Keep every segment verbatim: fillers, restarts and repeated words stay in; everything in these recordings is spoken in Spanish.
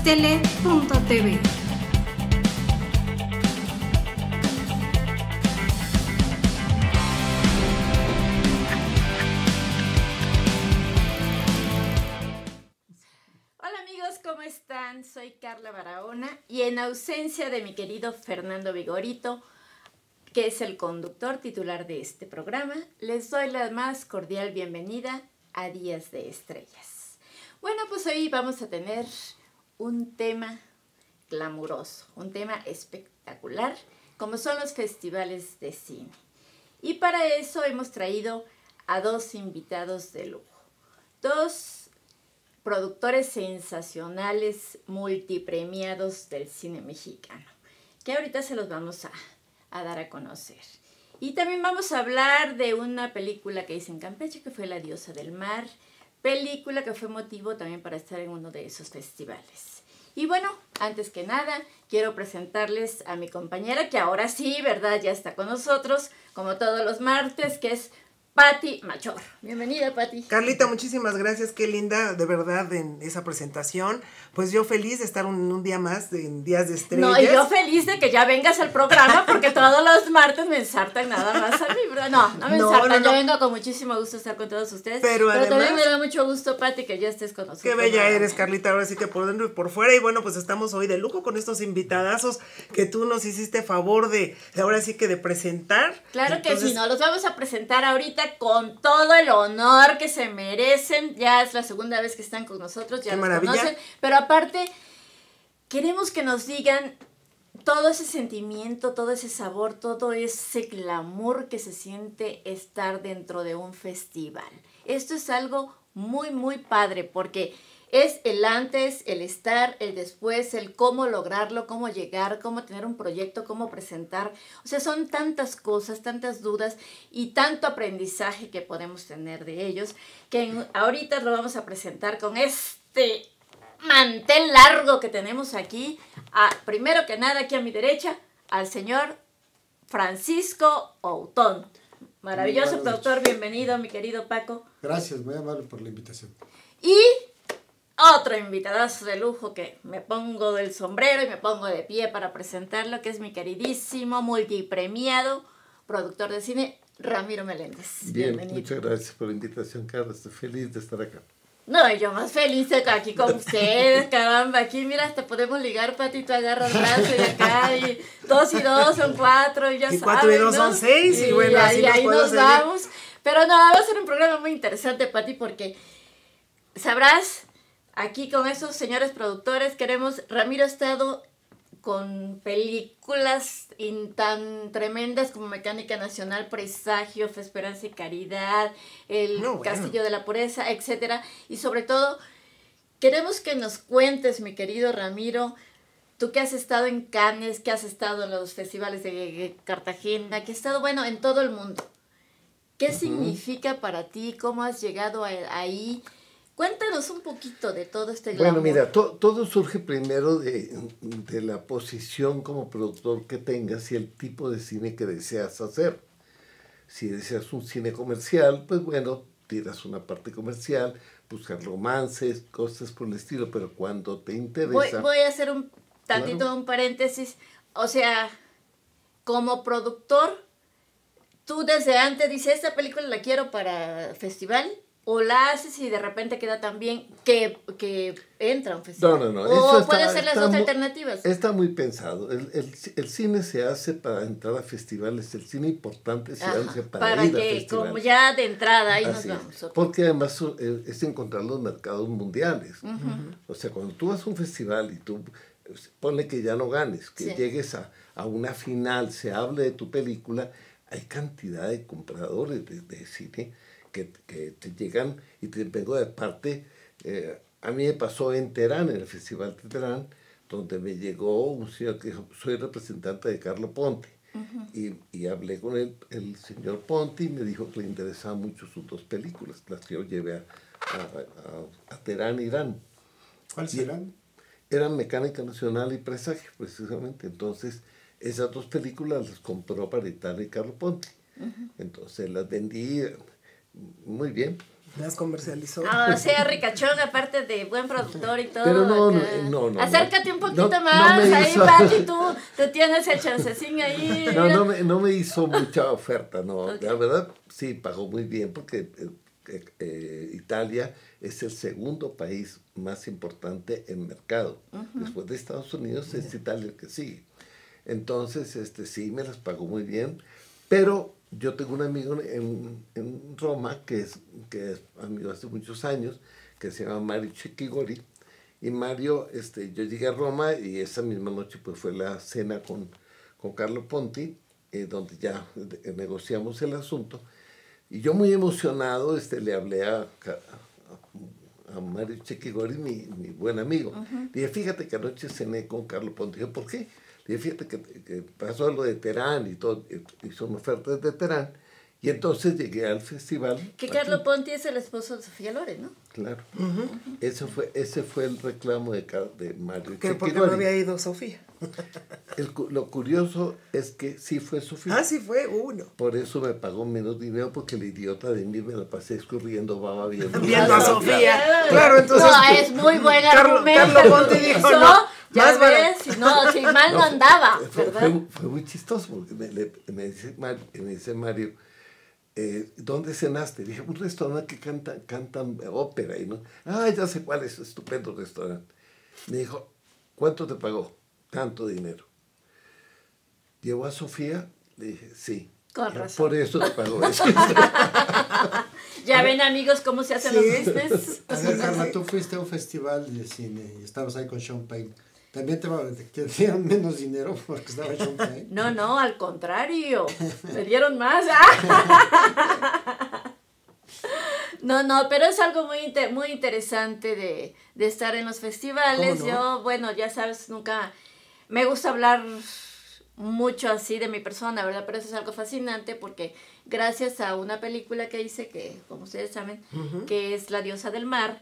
Tele punto T V. Hola amigos, ¿cómo están? Soy Carla Barahona y en ausencia de mi querido Fernando Vigorito, que es el conductor titular de este programa, les doy la más cordial bienvenida a Días de Estrellas. Bueno, pues hoy vamos a tener un tema glamuroso, un tema espectacular, como son los festivales de cine. Y para eso hemos traído a dos invitados de lujo, dos productores sensacionales multipremiados del cine mexicano, que ahorita se los vamos a, a dar a conocer. Y también vamos a hablar de una película que hice en Campeche, que fue La Diosa del Mar, película que fue motivo también para estar en uno de esos festivales. Y bueno, antes que nada, quiero presentarles a mi compañera, que ahora sí, ¿verdad?, ya está con nosotros, como todos los martes, que es Pati Machor. Bienvenida, Pati. Carlita, muchísimas gracias, qué linda, de verdad, en esa presentación. Pues yo feliz de estar un, un día más en Días de Estrellas. No, y yo feliz de que ya vengas al programa, porque todos los martes me ensartan nada más a mí, ¿verdad? No, no me No, ensartan, no, no. yo vengo con muchísimo gusto a estar con todos ustedes. Pero, Pero además, también me da mucho gusto, Pati, que ya estés con nosotros. Qué bella eres, Carlita, ahora sí que por dentro y por fuera. Y bueno, pues estamos hoy de lujo con estos invitadazos que tú nos hiciste favor de, ahora sí que de presentar. Claro. Entonces, que sí, nos los vamos a presentar ahorita con todo el honor que se merecen. Ya es la segunda vez que están con nosotros, ya Qué nos maravilla. conocen. Pero aparte, queremos que nos digan todo ese sentimiento, todo ese sabor, todo ese glamour que se siente estar dentro de un festival. Esto es algo muy, muy padre, porque es el antes, el estar, el después, el cómo lograrlo, cómo llegar, cómo tener un proyecto, cómo presentar. O sea, son tantas cosas, tantas dudas y tanto aprendizaje que podemos tener de ellos, que en, ahorita lo vamos a presentar con este mantel largo que tenemos aquí. A, primero que nada, aquí a mi derecha, al señor Francisco Outón. Maravilloso productor, bienvenido, mi querido Paco. Gracias, muy amable por la invitación. Y otro invitadazo de lujo que me pongo del sombrero y me pongo de pie para presentarlo, que es mi queridísimo, multipremiado productor de cine, Ramiro Meléndez. Bien, bienvenido. Muchas gracias por la invitación, Carlos. Estoy feliz de estar acá. No, yo más feliz de estar aquí con ustedes, caramba. Aquí, mira, hasta podemos ligar, Pati, tú agarras brazo y acá, y dos y dos son cuatro, y ya Y sabes, cuatro y dos ¿no? son seis, y bueno, así ahí, nos ahí podemos nos seguir. vamos. Pero no, va a ser un programa muy interesante, Pati, porque sabrás, aquí con esos señores productores queremos, Ramiro ha estado con películas in, tan tremendas como Mecánica Nacional, Presagio, Fe, Esperanza y Caridad, El No, bueno. Castillo de la Pureza, etcétera. Y sobre todo, queremos que nos cuentes, mi querido Ramiro, tú que has estado en Cannes, que has estado en los festivales de Cartagena, que has estado, bueno, en todo el mundo. ¿Qué uh-huh. significa para ti? ¿Cómo has llegado a, ahí? Cuéntanos un poquito de todo este glamour. Bueno, mira, to, todo surge primero de, de la posición como productor que tengas y el tipo de cine que deseas hacer. Si deseas un cine comercial, pues bueno, tiras una parte comercial, buscas romances, cosas por el estilo, pero cuando te interesa... Voy, voy a hacer un tantito, claro. un paréntesis. O sea, como productor, tú desde antes dices, esta película la quiero para festival, o la haces y de repente queda tan bien que, que entra a un festival. No, no, no. O Eso puede está, ser las está dos muy, alternativas. Está muy pensado. El, el, el cine se hace para entrar a festivales. El cine importante se Ajá, hace para, para ir que, a festivales. como ya de entrada, ahí Así nos es. vamos. Okay. Porque además es encontrar los mercados mundiales. Uh-huh. O sea, cuando tú vas a un festival y tú, ponle que ya no ganes, que sí. llegues a, a una final, se hable de tu película, hay cantidad de compradores de, de cine que, que te llegan y te vengo de parte. Eh, a mí me pasó en Terán, en el Festival de Terán, donde me llegó un señor que dijo, soy representante de Carlo Ponti. Uh-huh. y, y hablé con el, el señor Ponti y me dijo que le interesaban mucho sus dos películas, las que yo llevé a, a, a, a Terán, Irán. ¿Cuál serán? Eran Mecánica Nacional y Presagio, precisamente. Entonces, esas dos películas las compró para Italia y Carlo Ponti. Uh-huh. Entonces las vendí muy bien, Las comercializó. Ah, o sea, ricachón, aparte de buen productor y todo. Pero no, acá. no, no, no. Acércate un poquito no, más, no me ahí, hizo- Pati, tú, tú tienes el chancecín ahí. No, mira. no me, no me hizo mucha oferta, no. Ok. La verdad, sí, pagó muy bien porque eh, eh, eh, Italia es el segundo país más importante en mercado. Después de Estados Unidos es Italia el que sigue. Entonces, este, sí, me las pagó muy bien. Pero yo tengo un amigo en, en Roma que es, que es amigo hace muchos años, que se llama Mario Cecchigori. Y Mario, este, yo llegué a Roma y esa misma noche pues fue la cena con, con Carlo Ponti, eh, donde ya eh, negociamos el asunto. Y yo muy emocionado este, le hablé a, a, a Mario Cecchigori, mi, mi buen amigo. Uh-huh. Dije, fíjate que anoche cené con Carlo Ponti. Dije, ¿por qué? Dije, fíjate que, que pasó lo de Terán y todo, hizo una oferta de Terán. Y entonces llegué al festival. Que Carlo Ponti es el esposo de Sofía Loren, ¿no? Claro. Uh-huh. Ese, fue, ese fue el reclamo de, de Mario. Que porque no había ido Sofía. El, lo curioso es que sí fue Sofía. Ah, sí fue uno. Por eso me pagó menos dinero, porque el idiota de mí me la pasé escurriendo, baba viendo. Viendo a Sofía. Claro, entonces. No, es muy buen Carlo, argumento. Carlo Ponti dijo, Eso, no. Ya Más ves, si no, si mal no, no andaba, fue, ¿verdad? Fue, fue muy chistoso, porque me, le, me, dice, Mario, me dice Mario, eh, ¿dónde cenaste? Dije, un restaurante que cantan, cantan ópera. Y no, ah, ya sé cuál es, estupendo restaurante. Me dijo, ¿cuánto te pagó? Tanto dinero. ¿Llevó a Sofía? Le dije, sí. Con razón. Por eso te pagó eso. Ya ven, amigos, cómo se hacen Sí. los business. A ver, Carla, tú fuiste a un festival de cine y estabas ahí con Sean Penn. ¿También te, te dieron menos dinero porque estaba Sean Penn? No, no, al contrario. Me dieron más. No, no, pero es algo muy, inter- muy interesante de, de estar en los festivales. ¿Cómo no? Yo, bueno, ya sabes, nunca me gusta hablar mucho así de mi persona, ¿verdad? Pero eso es algo fascinante porque gracias a una película que hice, que como ustedes saben, uh-huh. que es La Diosa del Mar,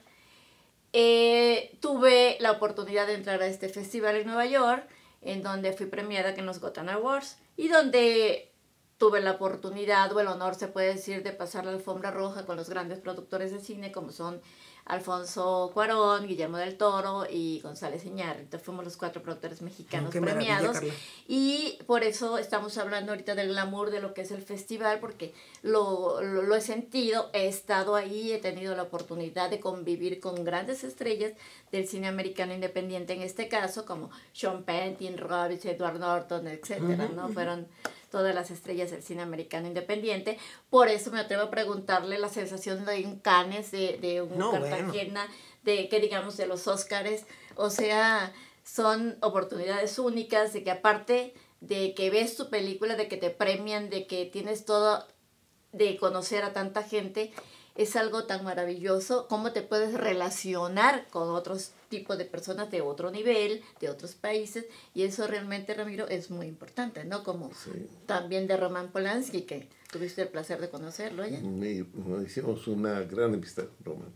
eh, tuve la oportunidad de entrar a este festival en Nueva York, en donde fui premiada en los Gotham Awards, y donde tuve la oportunidad o el honor, se puede decir, de pasar la alfombra roja con los grandes productores de cine, como son Alfonso Cuarón, Guillermo del Toro y González Iñárritu. Fuimos los cuatro productores mexicanos oh, premiados. Y por eso estamos hablando ahorita del glamour de lo que es el festival, porque lo, lo, lo he sentido, he estado ahí, he tenido la oportunidad de convivir con grandes estrellas del cine americano independiente, en este caso, como Sean Penn, Tim Robbins, Edward Norton, etcétera, ¿no? Fueron todas las estrellas del cine americano independiente. Por eso me atrevo a preguntarle la sensación de un Cannes, de, de un no, Cartagena, bueno. de que digamos de los Óscares. O sea, son oportunidades únicas de que aparte de que ves tu película, de que te premian, de que tienes todo, de conocer a tanta gente, es algo tan maravilloso. Cómo te puedes relacionar con otros tipos de personas de otro nivel, de otros países, y eso realmente, Ramiro, es muy importante, ¿no? Como sí. también de Roman Polanski, que tuviste el placer de conocerlo, ¿ya? Me, me hicimos una gran amistad, Roman.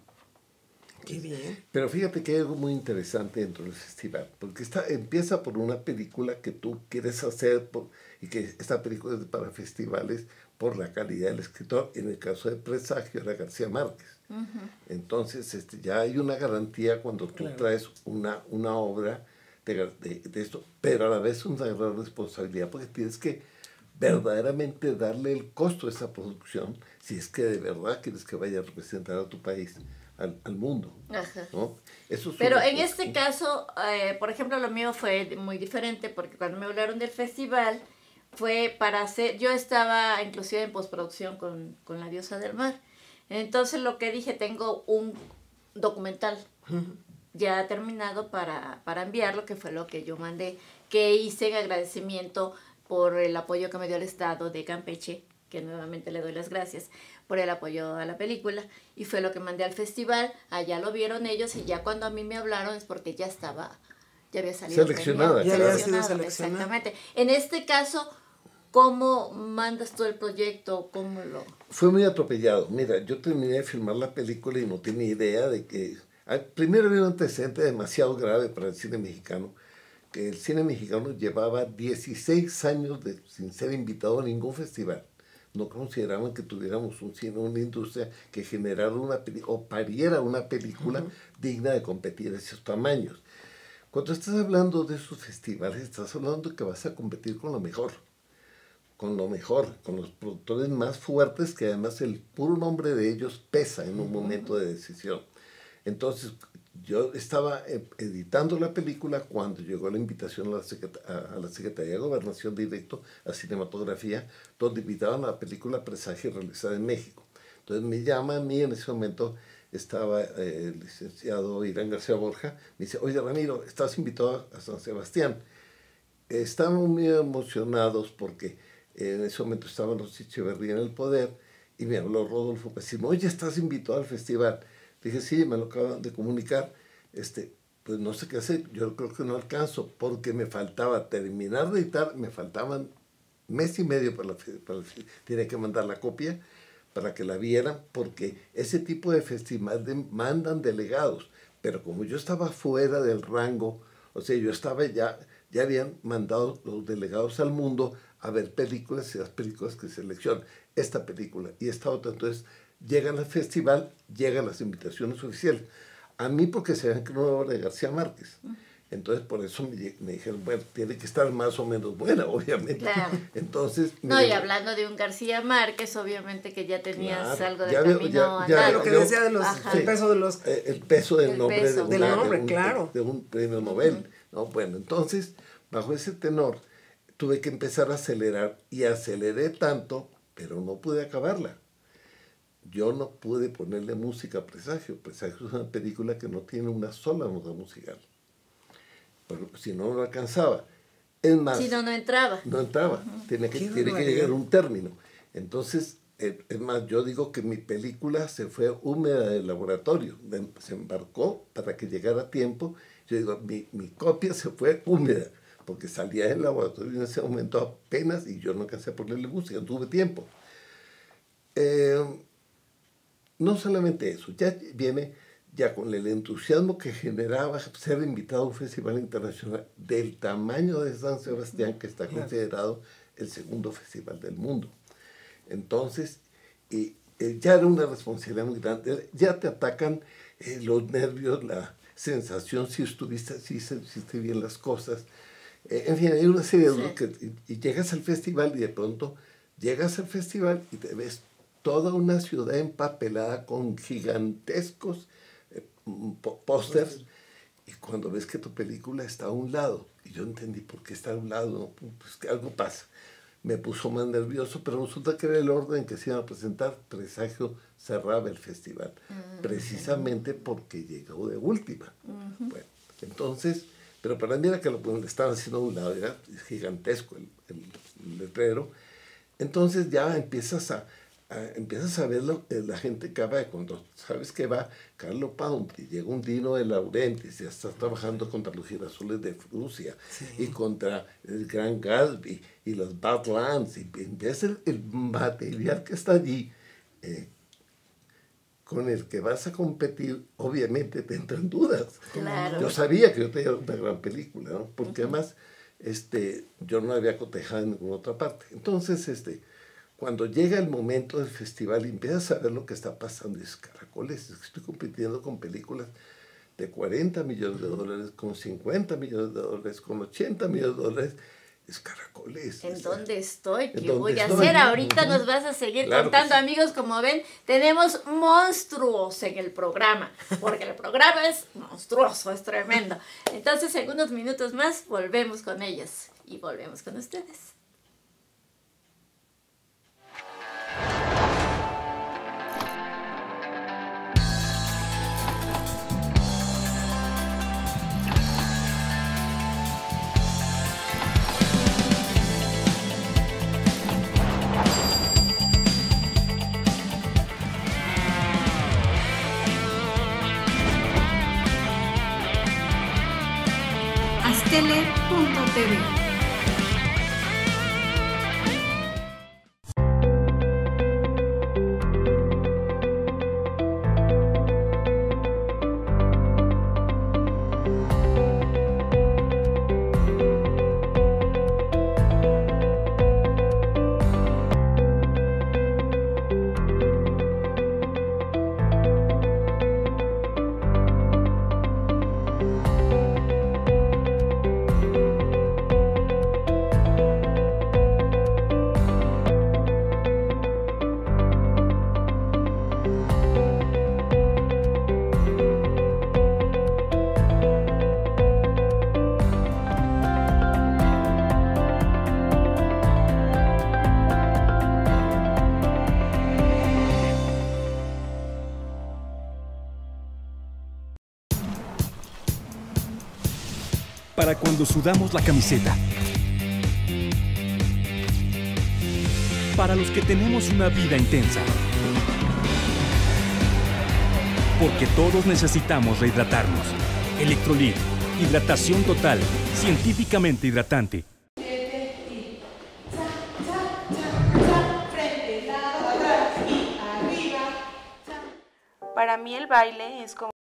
Qué bien. Pero fíjate que hay algo muy interesante dentro del festival, porque está, empieza por una película que tú quieres hacer, por, y que esta película es para festivales, por la calidad del escritor. En el caso de Presagio era García Márquez. Uh-huh. Entonces este, ya hay una garantía cuando tú claro. traes una, una obra de, de, de esto, pero a la vez una gran responsabilidad, porque tienes que verdaderamente darle el costo a esa producción, si es que de verdad quieres que vaya a representar a tu país al, al mundo. Ajá. ¿No? Eso es pero en cosa. Este caso, eh, por ejemplo, lo mío fue muy diferente, porque cuando me hablaron del festival, fue para hacer, yo estaba inclusive en postproducción con, con La Diosa del Mar. Entonces lo que dije, tengo un documental uh-huh. ya terminado para, para enviarlo, que fue lo que yo mandé, que hice en agradecimiento por el apoyo que me dio el Estado de Campeche, que nuevamente le doy las gracias por el apoyo a la película, y fue lo que mandé al festival. Allá lo vieron ellos, y ya cuando a mí me hablaron es porque ya estaba, ya había salido seleccionada. Ya había sido seleccionada. Exactamente. En este caso, ¿cómo mandas tú el proyecto? ¿Cómo lo...? Fue muy atropellado. Mira, yo terminé de filmar la película y no tenía idea de que... Primero había un antecedente demasiado grave para el cine mexicano, que el cine mexicano llevaba dieciséis años de, sin ser invitado a ningún festival. no consideraban que tuviéramos un cine, una industria que generara una película o pariera una película uh-huh. digna de competir a esos tamaños. Cuando estás hablando de esos festivales, estás hablando de que vas a competir con lo mejor, con lo mejor, con los productores más fuertes, que además el puro nombre de ellos pesa en un momento de decisión. Entonces, yo estaba editando la película cuando llegó la invitación a la, Secret- a la Secretaría de Gobernación directo a Cinematografía, donde invitaban a la película Presagio realizada en México. Entonces me llama a mí, en ese momento estaba eh, el licenciado Irán García Borja, me dice, oye Ramiro, estás invitado a San Sebastián. Eh, estábamos muy emocionados porque eh, en ese momento estaban los Echeverría en el poder y me habló Rodolfo Pacimo, oye, estás invitado al festival. Dije, sí, me lo acaban de comunicar, este, pues no sé qué hacer, yo creo que no alcanzo, porque me faltaba terminar de editar, me faltaban mes y medio para la, para la tenía que mandar la copia para que la vieran, porque ese tipo de festivales de, mandan delegados, pero como yo estaba fuera del rango, o sea, yo estaba ya, ya habían mandado los delegados al mundo a ver películas y las películas que seleccionan, esta película y esta otra, entonces llegan al festival, llegan las invitaciones oficiales. A mí porque se ven que no era obra de García Márquez. Entonces por eso me, me dijeron, bueno, tiene que estar más o menos buena, obviamente. Claro. Entonces, no, y hablando de un García Márquez, obviamente que ya tenías claro, algo de ya camino veo, ya, andado. Ya, lo que decía de los, el peso de los... Eh, el peso del el nombre, peso. De, del una, nombre de, un, claro. de, de un premio Nobel. Uh-huh. ¿No? Bueno, entonces, bajo ese tenor, tuve que empezar a acelerar, y aceleré tanto, pero no pude acabarla. Yo no pude ponerle música a Presagio. Presagio es una película que no tiene una sola nota musical. Pero si no, no alcanzaba. Es más... Si no, no entraba. No entraba. Uh-huh. Tiene que, tiene que llegar a un término. Entonces, eh, es más, yo digo que mi película se fue húmeda del laboratorio. Se embarcó para que llegara a tiempo. Yo digo, mi, mi copia se fue húmeda, porque salía del laboratorio en ese momento apenas, y yo no alcancé a ponerle música, no tuve tiempo. Eh... No solamente eso, ya viene ya con el entusiasmo que generaba ser invitado a un festival internacional del tamaño de San Sebastián, que está considerado el segundo festival del mundo. Entonces, y, eh, ya era una responsabilidad muy grande, ya te atacan eh, los nervios, la sensación, si estuviste, si hiciste bien las cosas. Eh, en fin, hay una serie de... Sí. Que, y, y llegas al festival y de pronto llegas al festival y te ves toda una ciudad empapelada con gigantescos eh, pósters, y cuando ves que tu película está a un lado, y yo entendí por qué está a un lado, ¿no? Pues que algo pasa. Me puso más nervioso, pero resulta que era el orden que se iban a presentar. Presagio cerraba el festival, uh-huh. precisamente porque llegó de última. Uh-huh. Bueno, entonces, pero para mí era que lo estaban haciendo a un lado, era gigantesco el, el, el letrero. Entonces ya empiezas a Uh, empiezas a ver lo, eh, la gente que va, cuando sabes que va Carlo Paunti, llega un Dino de Laurentiis, ya está trabajando contra los girasoles de Rusia, sí. y contra el Gran Gatsby y los Badlands, y ves el, el material que está allí, eh, con el que vas a competir, obviamente te entran dudas. Claro. Yo sabía que yo tenía una gran película, ¿no? Porque uh-huh. además este, yo no la había cotejado en ninguna otra parte. Entonces, este... cuando llega el momento del festival y empiezas a ver lo que está pasando, y dices, caracoles, estoy compitiendo con películas de cuarenta millones de dólares, con cincuenta millones de dólares, con ochenta millones de dólares, es caracoles. ¿En dónde estoy? ¿Qué ¿En voy a estoy? hacer? Ahorita nos vas a seguir claro contando, sí. amigos. Como ven, tenemos monstruos en el programa, porque el programa es monstruoso, es tremendo. Entonces, en unos minutos más, volvemos con ellas y volvemos con ustedes. Astele punto t v. para cuando sudamos la camiseta. Para los que tenemos una vida intensa. Porque todos necesitamos rehidratarnos. Electrolit, hidratación total, científicamente hidratante. Para mí el baile es como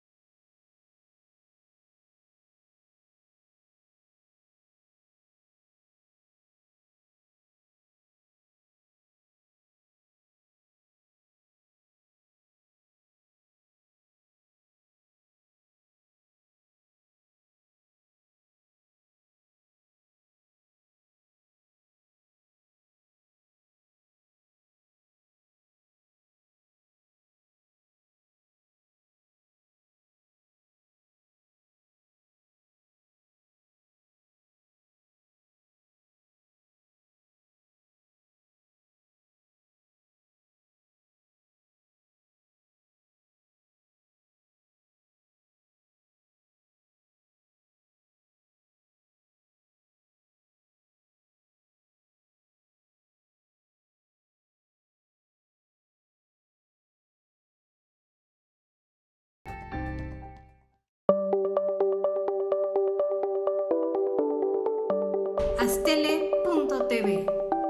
Astele punto T V.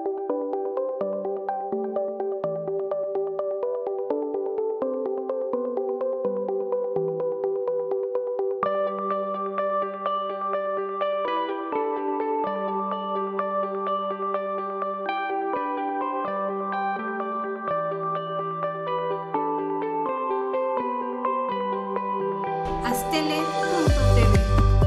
Astele punto T V.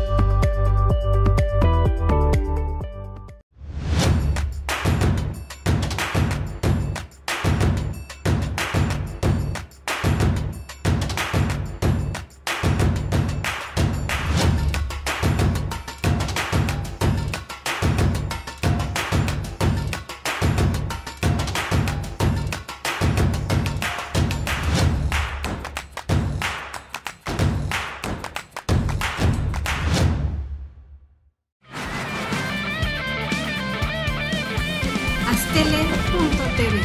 Astele punto T V.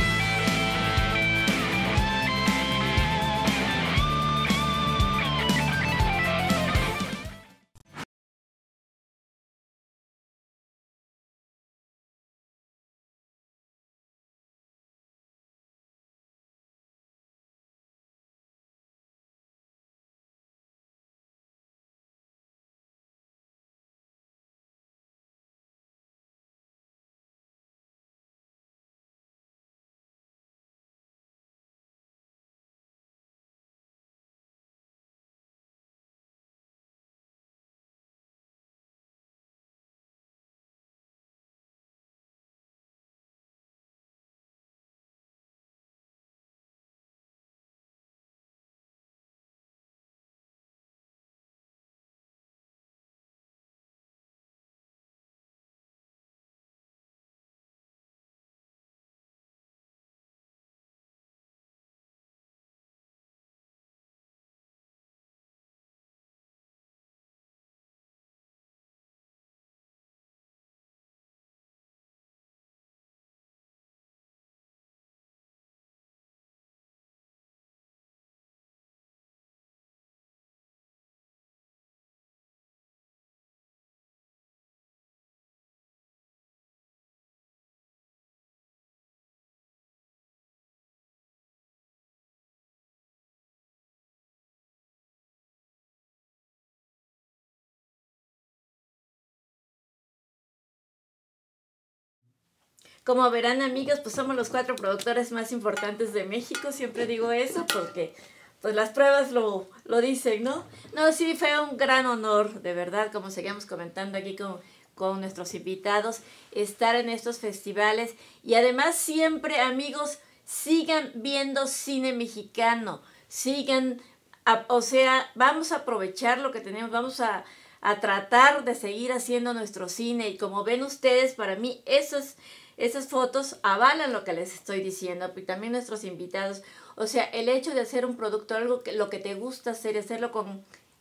Como verán, amigos, pues somos los cuatro productores más importantes de México. Siempre digo eso porque pues las pruebas lo, lo dicen, ¿no? No, sí, fue un gran honor, de verdad, como seguimos comentando aquí con, con nuestros invitados, estar en estos festivales. Y además siempre, amigos, sigan viendo cine mexicano, sigan, a, o sea, vamos a aprovechar lo que tenemos, vamos a, a tratar de seguir haciendo nuestro cine. Y como ven ustedes, para mí eso es... Esas fotos avalan lo que les estoy diciendo, y también nuestros invitados. O sea, el hecho de hacer un producto, algo que lo que te gusta hacer, hacerlo con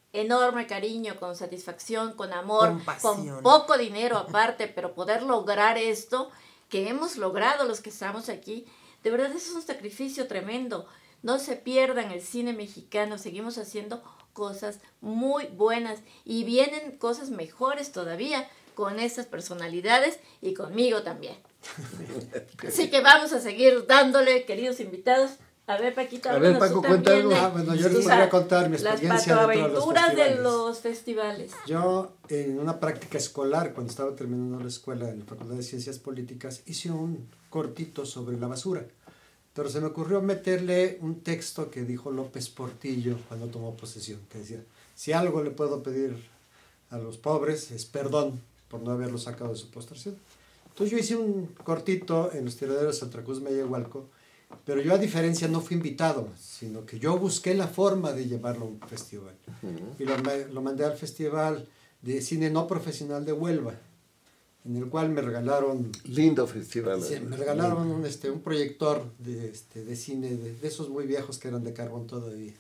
enorme cariño, con satisfacción, con amor, Con pasión. con poco dinero aparte, pero poder lograr esto que hemos logrado los que estamos aquí, de verdad eso es un sacrificio tremendo. No se pierdan el cine mexicano, seguimos haciendo cosas muy buenas y vienen cosas mejores todavía con estas personalidades y conmigo también. Así que vamos a seguir dándole, queridos invitados. A ver, Paquito, A ver, háblanos Paco, tú también cuéntanos. de- Ah, bueno, yo les o voy a sea, contar mi experiencia las dentro de los patoaventuras de festivales. los festivales. Yo, en una práctica escolar, cuando estaba terminando la escuela en la Facultad de Ciencias Políticas, hice un cortito sobre la basura. Pero se me ocurrió meterle un texto que dijo López Portillo cuando tomó posesión, que decía, si algo le puedo pedir a los pobres es perdón por no haberlo sacado de su postración. Entonces yo hice un cortito en los tiraderos de Santa Cruz Meyehualco, pero yo a diferencia no fui invitado, sino que yo busqué la forma de llevarlo a un festival. Uh-huh. Y lo, lo mandé al Festival de Cine No Profesional de Huelva, en el cual me regalaron... Lindo festival. Sí, me regalaron un, este, un proyector de, este, de cine, de, de esos muy viejos que eran de carbón todavía.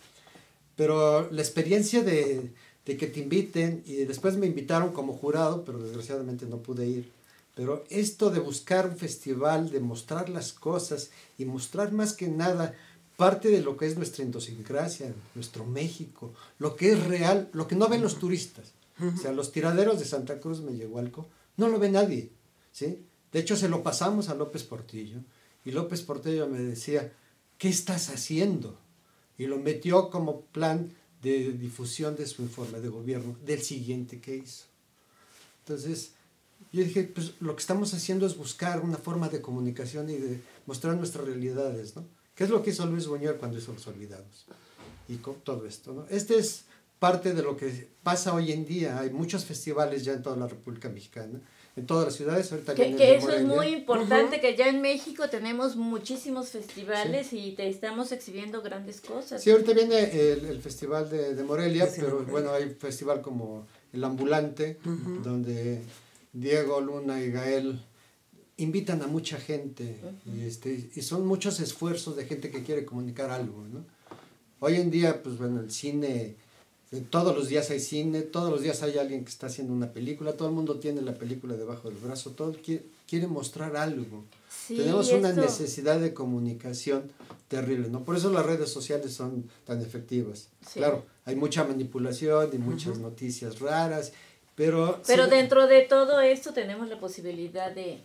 Pero la experiencia de, de que te inviten, y después me invitaron como jurado, pero desgraciadamente no pude ir. Pero esto de buscar un festival, de mostrar las cosas y mostrar más que nada parte de lo que es nuestra idiosincrasia, nuestro México, lo que es real, lo que no ven los turistas. Uh-huh. O sea, los tiraderos de Santa Cruz Meyehualco no lo ve nadie, ¿sí? De hecho, se lo pasamos a López Portillo y López Portillo me decía, ¿qué estás haciendo? Y lo metió como plan de difusión de su informe de gobierno del siguiente que hizo. Entonces, yo dije, pues lo que estamos haciendo es buscar una forma de comunicación y de mostrar nuestras realidades, ¿no? ¿Qué es lo que hizo Luis Buñuel cuando hizo Los Olvidados? Y con todo esto, ¿no? Este es parte de lo que pasa hoy en día. Hay muchos festivales ya en toda la República Mexicana, en todas las ciudades. Ahorita que, viene que el de eso es Morelia. muy importante, Uh-huh. que ya en México tenemos muchísimos festivales sí. y te estamos exhibiendo grandes cosas. Sí, ahorita viene el, el festival de, de Morelia, sí, pero Morelia. bueno, hay un festival como El Ambulante, uh-huh. donde Diego Luna y Gael invitan a mucha gente, uh-huh. y, este, y son muchos esfuerzos de gente que quiere comunicar algo, ¿no? Hoy en día, pues bueno, el cine, todos los días hay cine, todos los días hay alguien que está haciendo una película, todo el mundo tiene la película debajo del brazo, todo quiere, quiere mostrar algo. Sí, tenemos una esto... necesidad de comunicación terrible, ¿no? Por eso las redes sociales son tan efectivas. Sí. Claro, hay mucha manipulación y muchas uh-huh. noticias raras, pero... Pero sí, dentro de todo esto tenemos la posibilidad de,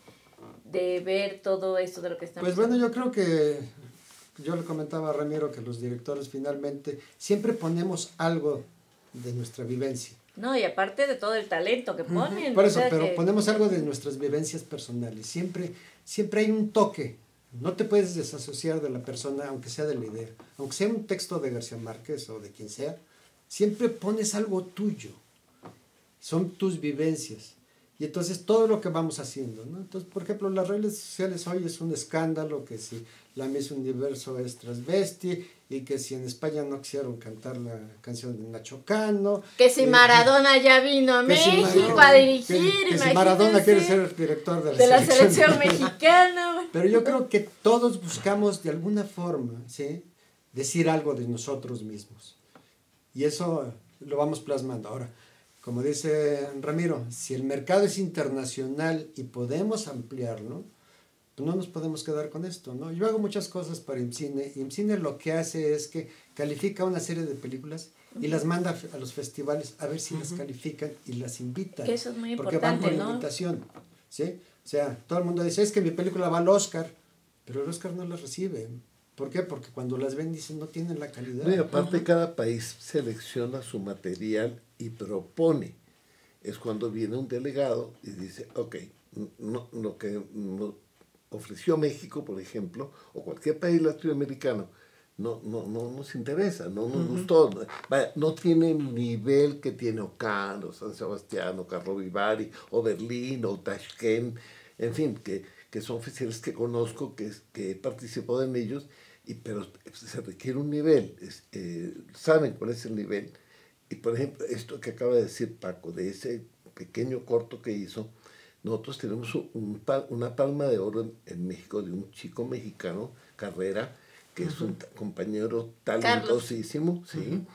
de ver todo esto de lo que estamos Pues bueno, yo creo que, yo le comentaba a Ramiro que los directores finalmente siempre ponemos algo de nuestra vivencia. No, y aparte de todo el talento que ponen. Uh-huh. Por eso, o sea pero que... ponemos algo de nuestras vivencias personales. Siempre, siempre hay un toque. No te puedes desasociar de la persona, aunque sea de la idea. Aunque sea un texto de García Márquez o de quien sea, siempre pones algo tuyo. Son tus vivencias. Y entonces todo lo que vamos haciendo, ¿no? Entonces, por ejemplo, las redes sociales hoy es un escándalo, que si la Miss Universo es transvesti, y que si en España no quisieron cantar la canción de Nacho Cano. Que si Maradona eh, ya vino a México si a dirigir, que, que si Maradona quiere ser director de la, de la selección, selección mexicana. Pero yo creo que todos buscamos de alguna forma, ¿sí?, decir algo de nosotros mismos. Y eso lo vamos plasmando. Ahora, como dice Ramiro, si el mercado es internacional y podemos ampliarlo, pues no nos podemos quedar con esto, ¿no? Yo hago muchas cosas para IMCINE, y IMCINE lo que hace es que califica una serie de películas y las manda a los festivales a ver si uh-huh. las califican y las invitan. Que eso es muy porque importante, van por ¿no? invitación, ¿sí? O sea, todo el mundo dice, es que mi película va al Oscar, pero el Oscar no la recibe. ¿Por qué? Porque cuando las ven dicen no tienen la calidad. No, y aparte uh-huh. cada país selecciona su material y propone. Es cuando viene un delegado y dice, ok, no, lo que nos ofreció México, por ejemplo, o cualquier país latinoamericano, no, no, no nos interesa, no nos uh-huh. gustó. No, vaya, no tiene el nivel que tiene o Cannes, o San Sebastián, o Carlo Vivari, o Berlín, o Tashkent, en fin, que, que son festivales que conozco, que, que he participado en ellos, y, pero se requiere un nivel, es, eh, saben cuál es el nivel. Y por ejemplo, esto que acaba de decir Paco, de ese pequeño corto que hizo, nosotros tenemos un, un, una palma de oro en, en México de un chico mexicano, Carrera, que uh-huh. es un compañero talentosísimo, ¿sí? Uh-huh.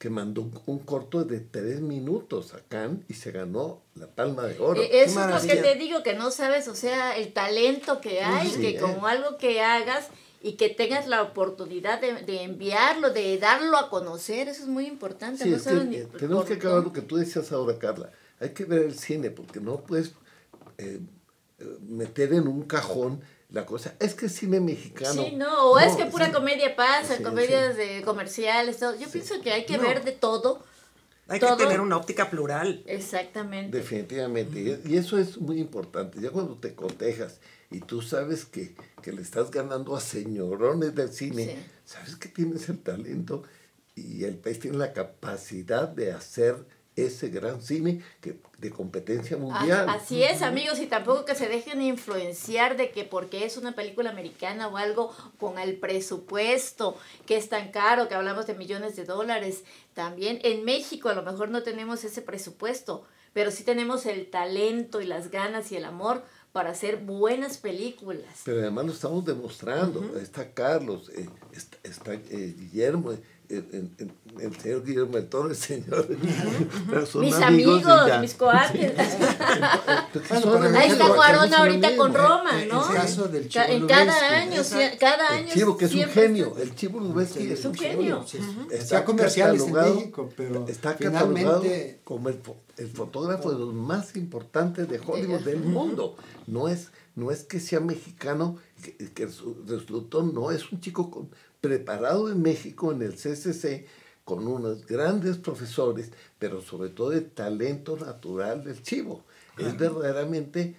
que mandó un, un corto de tres minutos a Cannes y se ganó la Palma de Oro. Eh, Eso es lo maravilla. que te digo, que no sabes, o sea, el talento que hay, Sí, que eh. como algo que hagas y que tengas la oportunidad de, de enviarlo, de darlo a conocer, eso es muy importante. Sí, no es que, sabes ni eh, por tenemos que acabar dónde. lo que tú decías ahora, Carla. Hay que ver el cine, porque no puedes eh, eh, meter en un cajón la cosa. Es que es cine mexicano. Sí, no, o es No, que pura sí. comedia pasa, Sí, comedias de comerciales, todo. Yo pienso que hay que No. ver de todo. Hay todo. que tener una óptica plural. Exactamente. Definitivamente. Y- Y eso es muy importante. Ya cuando te cotejas y tú sabes que, que le estás ganando a señorones del cine, Sí. sabes que tienes el talento y el país tiene la capacidad de hacer ese gran cine que, de competencia mundial. A- Así es, amigos, y tampoco que se dejen influenciar de que porque es una película americana o algo con el presupuesto que es tan caro, que hablamos de millones de dólares. También en México a lo mejor no tenemos ese presupuesto, pero sí tenemos el talento y las ganas y el amor para hacer buenas películas. Pero además lo estamos demostrando. Está Carlos, eh, está, está, eh, Guillermo, eh, eh, eh, el señor Guillermo del Toro, el señor. Pero son Mis amigos amigos, y ya. mis coates. Porque Bueno, son pero Ahí amigos. está Ejemplo, Cuarón hacemos lo ahorita mismo, con ¿eh? Roma, En ¿no? el caso del Ca- Chivo en cada Lubeski. año, sí, Exacto. cada El año. Chivo, que es un siempre genio. está- El Chivo Lubeski Es un genio. Sí. Está Hacía comerciales en catalogado- México, pero está catalogado finalmente como el, fo- el fotógrafo de los más importantes de Hollywood del mundo. No es, no es que sea mexicano, que, que su- resultó, no, es un chico con- preparado en México, en el C C C, con unos grandes profesores, pero sobre todo de talento natural del Chivo. Es verdaderamente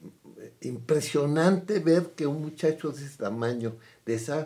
impresionante ver que un muchacho de ese tamaño, de esa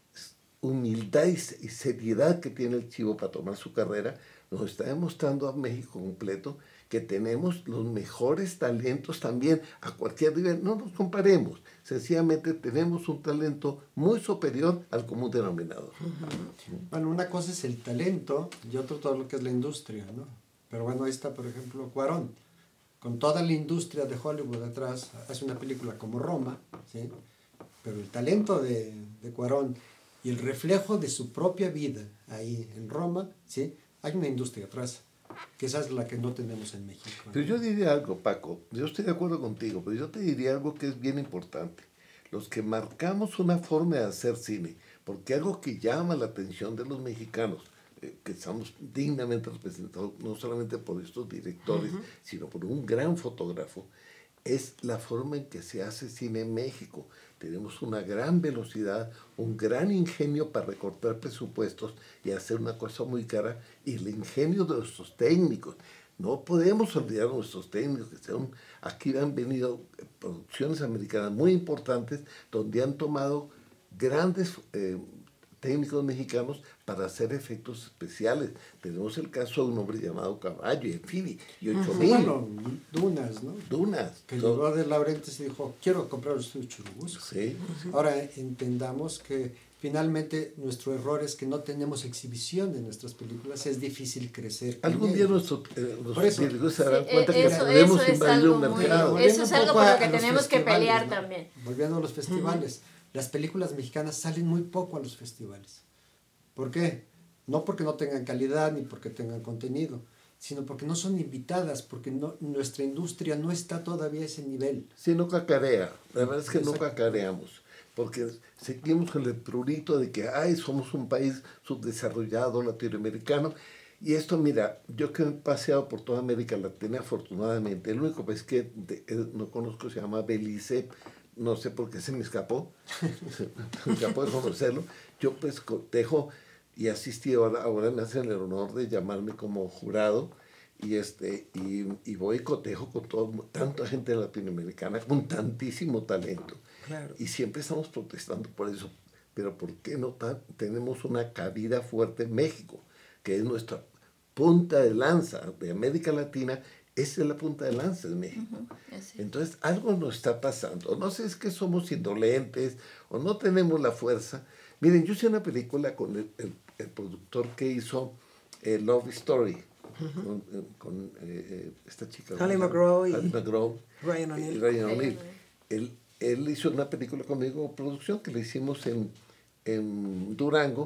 humildad y se- y seriedad que tiene el Chivo para tomar su carrera, nos está demostrando a México completo que tenemos los mejores talentos también a cualquier nivel. No nos comparemos, sencillamente tenemos un talento muy superior al común denominador. Bueno, una cosa es el talento y otro todo lo que es la industria, ¿no? Pero bueno, ahí está, por ejemplo, Cuarón. Con toda la industria de Hollywood detrás, hace una película como Roma, ¿sí? Pero el talento de, de Cuarón y el reflejo de su propia vida ahí en Roma, ¿sí? Hay una industria atrás, que esa es la que no tenemos en México, ¿no? Pero yo diría algo, Paco, yo estoy de acuerdo contigo, pero yo te diría algo que es bien importante. Los que marcamos una forma de hacer cine, porque algo que llama la atención de los mexicanos, eh, que estamos dignamente representados no solamente por estos directores, uh-huh. sino por un gran fotógrafo, es la forma en que se hace cine en México. Tenemos una gran velocidad, un gran ingenio para recortar presupuestos y hacer una cosa muy cara, y el ingenio de nuestros técnicos. No podemos olvidar a nuestros técnicos, que son, aquí han venido producciones americanas muy importantes, donde han tomado grandes eh, técnicos mexicanos para hacer efectos especiales. Tenemos el caso de un hombre llamado Caballo, y en fin, y ocho mil. Bueno, Dunas, ¿no? Dunas. Que llegó de Laurentiis y dijo, quiero comprar los estudios Churubusco. Sí. Ahora entendamos que finalmente nuestro error es que no tenemos exhibición de nuestras películas, es difícil crecer. Algún día nuestros eh, directores se darán Sí, cuenta eso, que podemos eso es invadir algo un muy- mercado. eso es algo por lo que a los tenemos que festivales, pelear ¿no? también. Volviendo a los festivales, uh-huh. Las películas mexicanas salen muy poco a los festivales. ¿Por qué? No porque no tengan calidad ni porque tengan contenido, sino porque no son invitadas, porque no, nuestra industria no está todavía a ese nivel. Sí, no cacarea. La verdad es que Exacto. no cacareamos. Porque seguimos con el prurito de que ay, somos un país subdesarrollado, latinoamericano. Y esto, mira, yo que he paseado por toda América Latina, afortunadamente, el único país que de, eh, no conozco se llama Belice, no sé por qué se me escapó, se me escapó de conocerlo. Yo pues cotejo y asistí, ahora, ahora me hacen el honor de llamarme como jurado, y, este, y, y voy y cotejo con todo, tanta gente latinoamericana, con tantísimo talento. Claro. Y siempre estamos protestando por eso. Pero ¿por qué no tan, tenemos una cabida fuerte en México, que es nuestra punta de lanza de América Latina? Esa es la punta de lanza de México. Uh-huh. Entonces, algo nos está pasando. No sé, es que somos indolentes o no tenemos la fuerza. Miren, yo hice una película con el, el, el productor que hizo eh, Love Story, uh-huh. con, con eh, eh, esta chica. Ali McGraw y Ali McGraw, Ryan O'Neal. Y Ryan O'Neal. Él, él hizo una película conmigo, producción que le hicimos en, en Durango,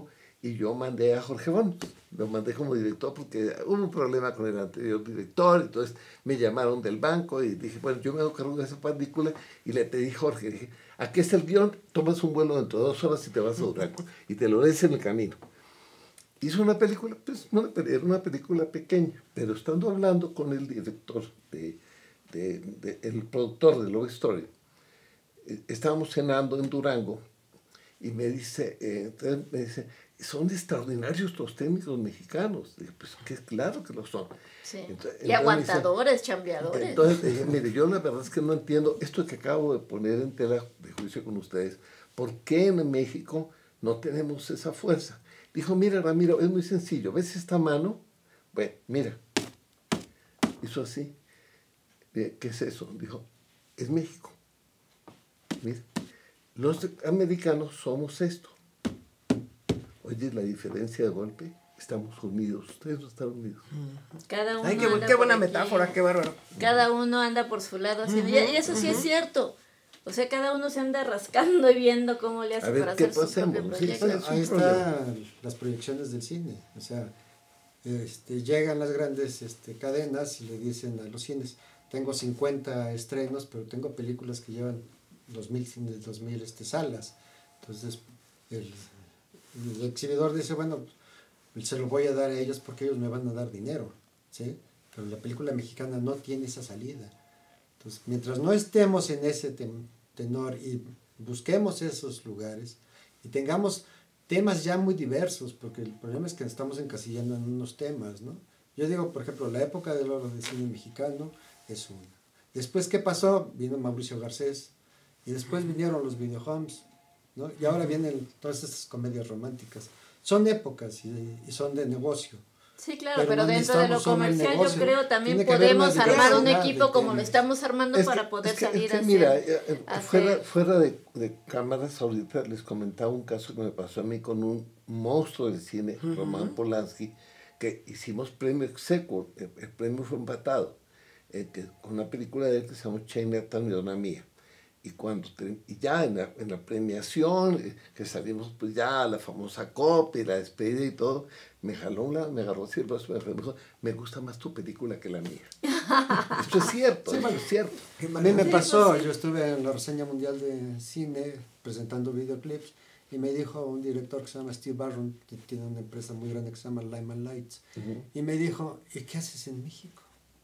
y yo mandé a Jorge Bon, lo mandé como director porque hubo un problema con el anterior director, entonces me llamaron del banco y dije, bueno, yo me hago cargo de esa película y le pedí a Jorge, dije, aquí está el guión, tomas un vuelo dentro de dos horas y te vas a Durango y te lo lees en el camino. Hizo una película, pues no, era una película pequeña, pero estando hablando con el director, de, de, de, el productor de Love Story, eh, estábamos cenando en Durango y me dice, eh, entonces me dice, son extraordinarios los técnicos mexicanos. Dije, pues que claro que lo son. Sí. Entonces, y aguantadores, dice, chambeadores. Entonces dije, mire, yo la verdad es que no entiendo esto que acabo de poner en tela de juicio con ustedes. ¿Por qué en México no tenemos esa fuerza? Dijo, mira, Ramiro, es muy sencillo. ¿Ves esta mano? Bueno, mira. Hizo así. ¿Qué es eso? Dijo, es México. Mira, los americanos somos esto. Oye, la diferencia de golpe, estamos unidos. Ustedes no están unidos. Cada uno Ay, qué, anda qué buena por aquí. metáfora, qué bárbaro. Cada uno anda por su lado haciendo. Uh-huh, y eso sí uh-huh. es cierto. O sea, cada uno se anda rascando y viendo cómo le hace ver, para hacer su pasemos? propio proyecto. Sí, ahí están las proyecciones del cine. O sea, este, llegan las grandes este, cadenas y le dicen a los cines, tengo cincuenta estrenos, pero tengo películas que llevan dos mil, dos mil este, salas. Entonces, el, el exhibidor dice, bueno, se lo voy a dar a ellos porque ellos me van a dar dinero, ¿sí? Pero la película mexicana no tiene esa salida. Entonces, mientras no estemos en ese ten, tenor y busquemos esos lugares y tengamos temas ya muy diversos, porque el problema es que estamos encasillando en unos temas, ¿no? Yo digo, por ejemplo, la época del oro del cine mexicano es una. Después, ¿qué pasó? Vino Mauricio Garcés y después vinieron los videohomes, ¿no? Y ahora vienen todas estas comedias románticas. Son épocas y, y son de negocio. Sí, claro, pero, pero no dentro de lo comercial yo creo también podemos armar un equipo como lo estamos armando es para que, poder es que, salir es que, a hacer... Mira, eh, hacer... fuera, fuera de, de cámaras, ahorita les comentaba un caso que me pasó a mí con un monstruo del cine, uh-huh. Roman Polanski, que hicimos premio exequo, el, el premio fue empatado, eh, que, con una película de él que se llama Chinatown y Donna Mía. Y, cuando, y ya en la, en la premiación, eh, que salimos pues ya la famosa copia y la despedida y todo, me jaló una, me agarró así el brazo y me dijo, me gusta más tu película que la mía. Esto es cierto, sí, es cierto. A mí me pasó, yo estuve en la reseña mundial de cine presentando videoclips y me dijo un director que se llama Steve Barron, que tiene una empresa muy grande que se llama Lyman Lights, uh-huh. y me dijo, ¿y qué haces en México?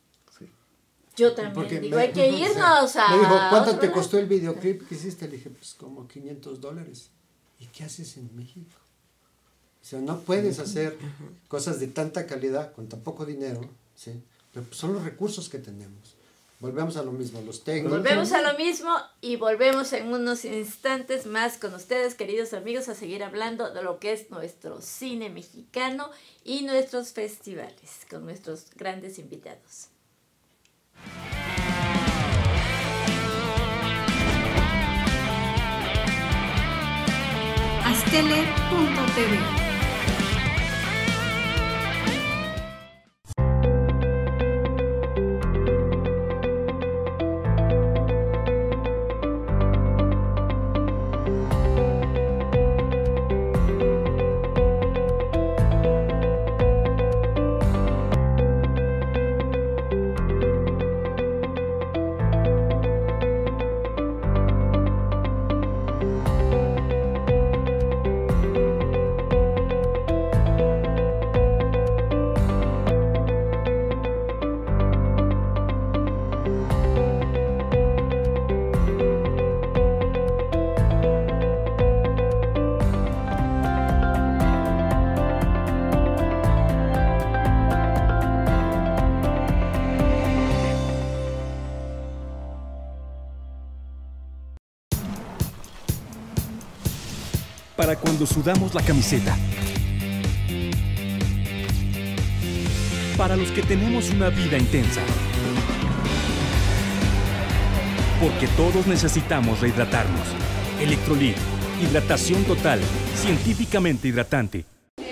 Yo también, porque digo, me, hay que irnos, o sea, me dijo, ¿cuánto te costó el videoclip que hiciste? Le dije, pues como quinientos dólares. ¿Y qué haces en México? O sea, no puedes hacer cosas de tanta calidad con tan poco dinero, ¿sí? Pero pues son los recursos que tenemos. Volvemos a lo mismo, los técnicos. Volvemos a lo mismo y volvemos en unos instantes más con ustedes, queridos amigos, a seguir hablando de lo que es nuestro cine mexicano y nuestros festivales, con nuestros grandes invitados. Astele punto t v. Para cuando sudamos la camiseta. Para los que tenemos una vida intensa. Porque todos necesitamos rehidratarnos. Electrolit, hidratación total, científicamente hidratante.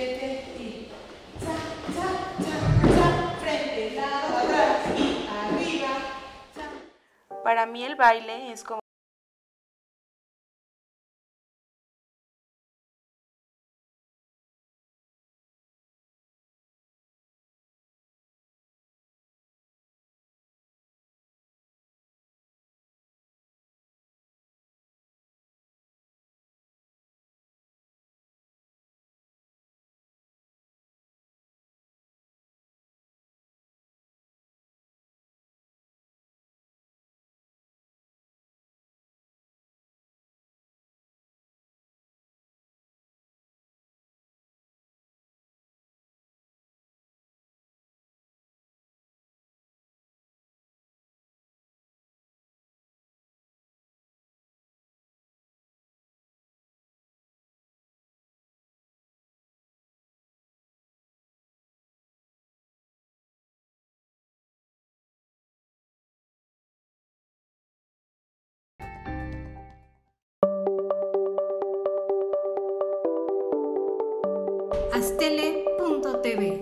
Para mí el baile es como Astele punto t v.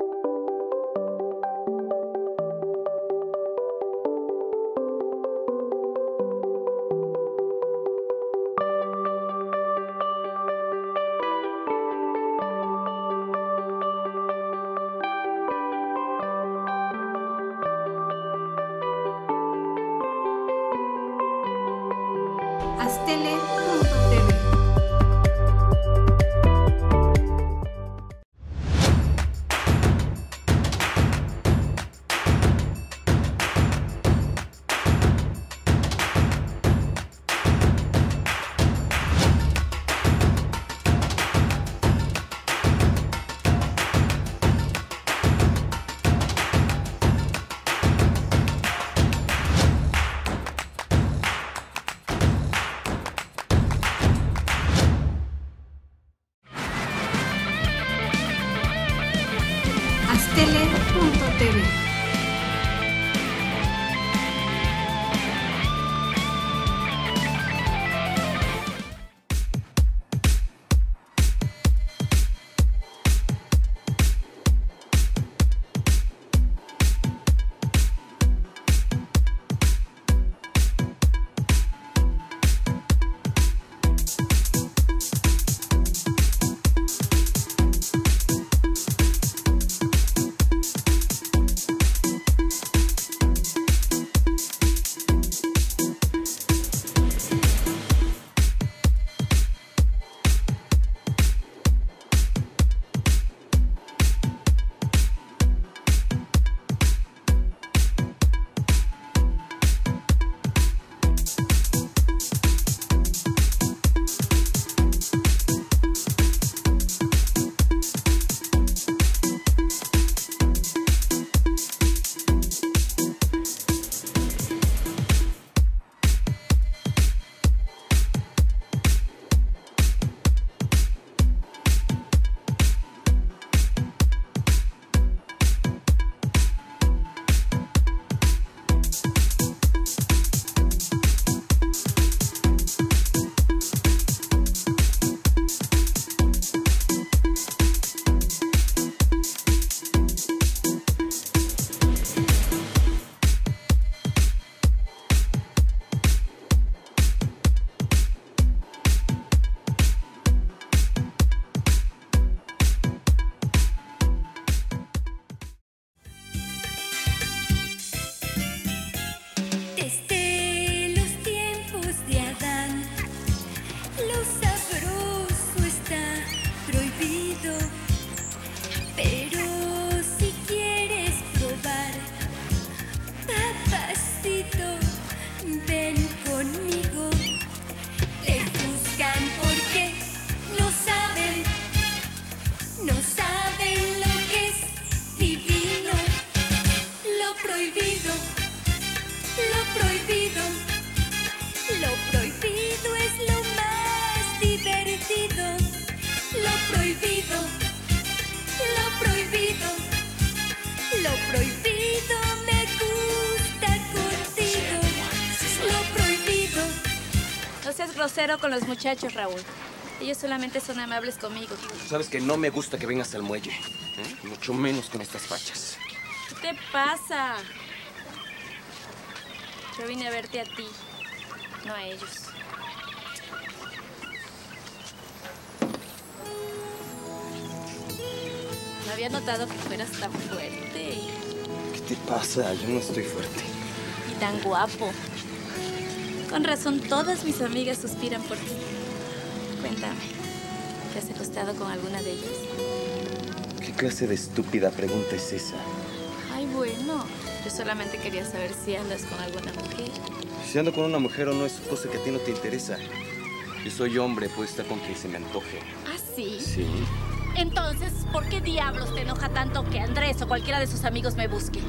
Astele punto t v. Astele punto t v. Desde los tiempos de Adán, lo sabroso está prohibido. Pero si quieres probar, papacito, ven conmigo. Te juzgan porque no saben, no saben lo que es divino. Lo prohibido, lo prohibido, lo prohibido es lo más divertido. Lo prohibido, lo prohibido, lo prohibido me gusta contigo. Lo prohibido. No seas grosero con los muchachos, Raúl. Ellos solamente son amables conmigo. Sabes que no me gusta que vengas al muelle, ¿eh? Mucho menos con estas fachas. ¿Qué te pasa? Yo vine a verte a ti, no a ellos. No había notado que fueras tan fuerte ¿Qué te pasa? Yo no estoy fuerte. y tan guapo. Con razón, todas mis amigas suspiran por ti. Cuéntame, ¿te has acostado con alguna de ellas? ¿Qué clase de estúpida pregunta es esa? Ay, bueno, yo solamente quería saber si andas con alguna mujer. Si ando con una mujer o no es cosa que a ti no te interesa. Yo soy hombre, puedo estar con quien se me antoje. ¿Ah, sí? Sí. Entonces, ¿por qué diablos te enoja tanto que Andrés o cualquiera de sus amigos me busque?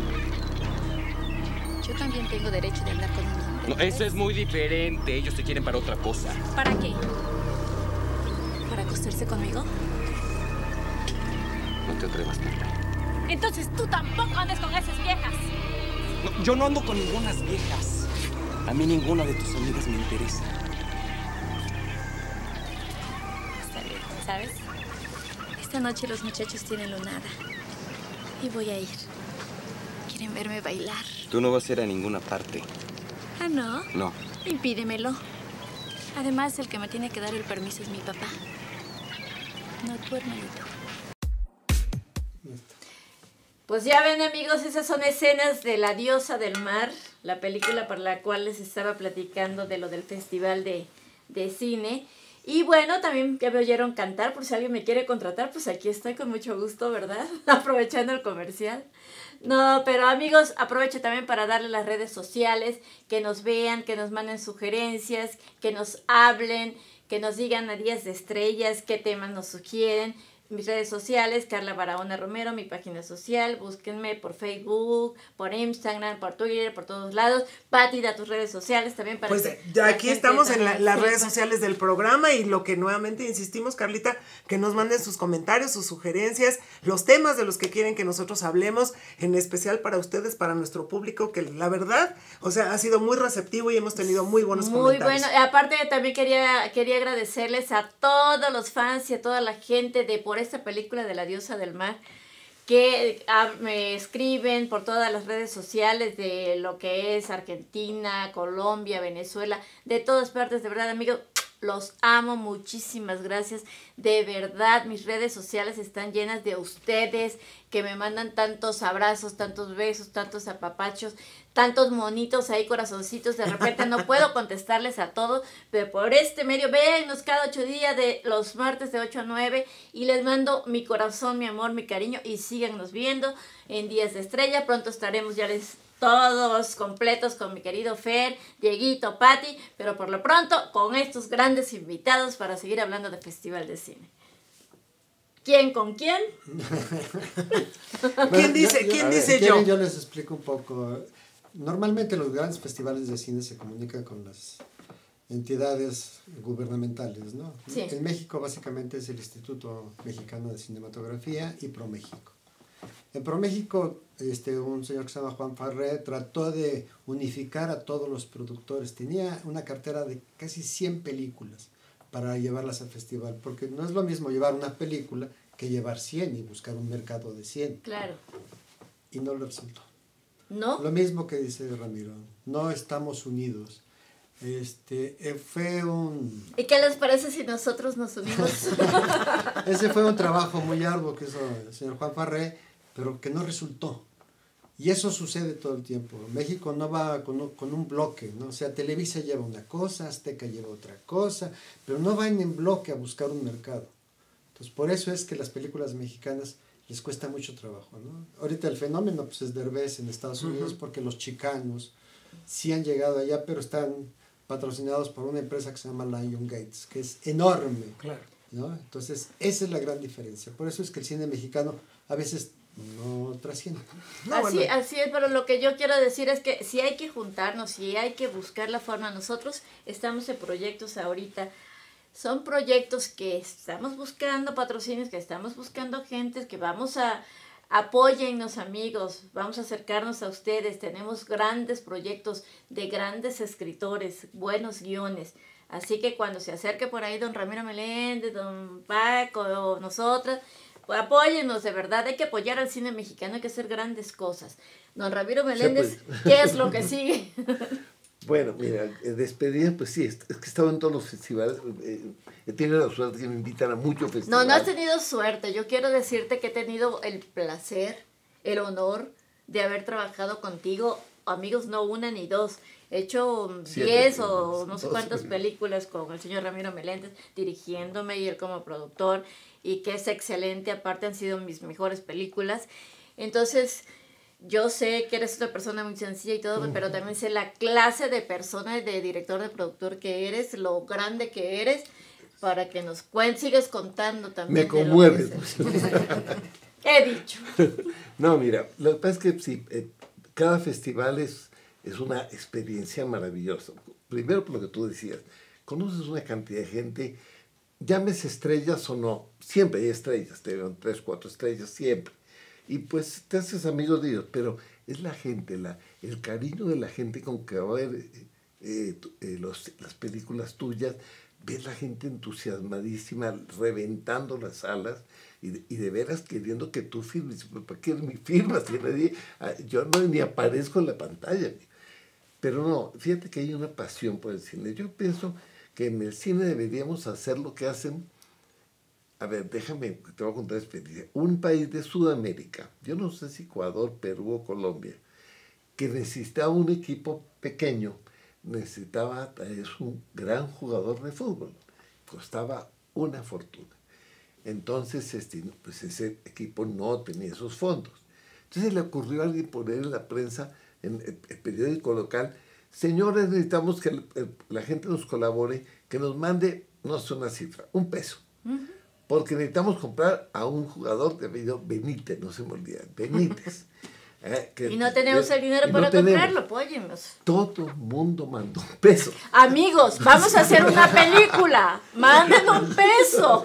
Yo también tengo derecho de andar con un hombre. No, eso es muy diferente. Ellos te quieren para otra cosa. ¿Para qué? ¿Para acostarse conmigo? No te atrevas, Perla. Entonces tú tampoco andes con esas viejas. No, yo no ando con ninguna viejas. A mí ninguna de tus amigas me interesa. Está bien, ¿sabes? esta noche los muchachos tienen lunada. Y voy a ir. Quieren verme bailar. Tú no vas a ir a ninguna parte. ¿Ah, no? No. Impídemelo. Además, el que me tiene que dar el permiso es mi papá. No tu hermanito. Pues ya ven, amigos, esas son escenas de La Diosa del Mar, la película por la cual les estaba platicando de lo del festival de, de cine. Y bueno, también ya me oyeron cantar, por si alguien me quiere contratar, pues aquí estoy con mucho gusto, ¿verdad? Aprovechando el comercial. No, pero amigos, aprovecho también para darle las redes sociales, que nos vean, que nos manden sugerencias, que nos hablen, que nos digan a Días de Estrellas qué temas nos sugieren. Mis redes sociales, Carla Barahona Romero, mi página social, búsquenme por Facebook, por Instagram, por Twitter, por todos lados. Pati, da tus redes sociales también para Pues que ya la aquí gente estamos en la- también las sepa. redes sociales del programa y lo que nuevamente insistimos, Carlita, que nos manden sus comentarios, sus sugerencias, los temas de los que quieren que nosotros hablemos, en especial para ustedes, para nuestro público, que la verdad, o sea, ha sido muy receptivo y hemos tenido muy buenos Muy comentarios. bueno, aparte también quería, quería agradecerles a todos los fans y a toda la gente de por esta película de La Diosa del Mar, que ah, me escriben por todas las redes sociales de lo que es Argentina, Colombia, Venezuela, de todas partes, de verdad, amigos, los amo, muchísimas gracias, de verdad, mis redes sociales están llenas de ustedes, que me mandan tantos abrazos, tantos besos, tantos apapachos, tantos monitos ahí, corazoncitos, de repente no puedo contestarles a todos, pero por este medio, véannos cada ocho días de los martes de ocho a nueve y les mando mi corazón, mi amor, mi cariño y síganos viendo en Días de Estrella, pronto estaremos ya les todos completos con mi querido Fer, Dieguito, Pati, pero por lo pronto con estos grandes invitados para seguir hablando de Festival de Cine. ¿Quién con quién? ¿Quién dice, yo- quién a ver, dice si quieren, yo? yo les explico un poco. Normalmente los grandes festivales de cine se comunican con las entidades gubernamentales, ¿no? Sí. En México básicamente es el Instituto Mexicano de Cinematografía y ProMéxico. En ProMéxico, este, un señor que se llama Juan Farré trató de unificar a todos los productores. Tenía una cartera de casi cien películas para llevarlas al festival, porque no es lo mismo llevar una película que llevar cien y buscar un mercado de cien. Claro. Y no le resultó. ¿No? Lo mismo que dice Ramiro, no estamos unidos. Este, eh, fue un, ¿Y qué les parece si nosotros nos unimos? ese fue un trabajo muy arduo que hizo el señor Juan Farré, pero que no resultó. Y eso sucede todo el tiempo. México no va con un, con un bloque, ¿no? O sea, Televisa lleva una cosa, Azteca lleva otra cosa, pero no van en bloque a buscar un mercado. Entonces, por eso es que las películas mexicanas les cuesta mucho trabajo, ¿no? Ahorita el fenómeno pues, es Derbez en Estados Unidos, porque los chicanos sí han llegado allá, pero están patrocinados por una empresa que se llama Lion Gates, que es enorme, Claro. ¿no? Entonces, esa es la gran diferencia. Por eso es que el cine mexicano a veces no trasciende. No, así, bueno. así es, pero lo que yo quiero decir es que si hay que juntarnos, si hay que buscar la forma, nosotros estamos en proyectos ahorita, son proyectos que estamos buscando patrocinios, que estamos buscando gente, que vamos a, apóyennos amigos, vamos a acercarnos a ustedes, tenemos grandes proyectos de grandes escritores, buenos guiones, así que cuando se acerque por ahí don Ramiro Meléndez, don Paco, o nosotras, pues apóyennos, de verdad, hay que apoyar al cine mexicano, hay que hacer grandes cosas. Don Ramiro Meléndez, pues. ¿qué es lo que sigue? Bueno, mira, eh, despedida, pues sí, es, es que he estado en todos los festivales, eh, he tenido la suerte que me invitan a muchos festivales. No, no has tenido suerte. Yo quiero decirte que he tenido el placer, el honor de haber trabajado contigo, amigos, no una ni dos. He hecho Siete diez o películas, no sé dos cuántas películas. películas con el señor Ramiro Meléndez, dirigiéndome y él como productor, y que es excelente. Aparte han sido mis mejores películas. Entonces, yo sé que eres una persona muy sencilla y todo, pero también sé la clase de persona, de director, de productor que eres, lo grande que eres, para que nos cuen sigas contando también. Me de lo conmueves. que es. He dicho. No, mira, lo que pasa es que sí, eh, cada festival es, es una experiencia maravillosa. Primero, por lo que tú decías, conoces una cantidad de gente, llames estrellas o no, siempre hay estrellas, te dan tres, cuatro estrellas, siempre. Y pues te haces amigos de ellos, pero es la gente, la, el cariño de la gente con que va a ver eh, eh, tu- eh, los, las películas tuyas, ves la gente entusiasmadísima, reventando las salas, y de, y de veras queriendo que tú firmes. ¿Para qué mi firma? Si nadie, yo no ni aparezco en la pantalla. Pero no, fíjate que hay una pasión por el cine. Yo pienso que en el cine deberíamos hacer lo que hacen. A ver, déjame, te voy a contar una experiencia. Un país de Sudamérica, yo no sé si Ecuador, Perú o Colombia, que necesitaba un equipo pequeño, necesitaba es un gran jugador de fútbol. Costaba una fortuna. Entonces, este, pues ese equipo no tenía esos fondos. Entonces le ocurrió a alguien poner en la prensa, en el, el periódico local, señores, necesitamos que el, el, la gente nos colabore, que nos mande, no sé una cifra, un peso. Uh-huh. Porque necesitamos comprar a un jugador de apellido Benítez, no se me olvida, Benítez. Eh, que, y no tenemos el dinero para no comprarlo, póyenos. Todo el mundo mandó un peso. Amigos, vamos a hacer una película, manden un peso.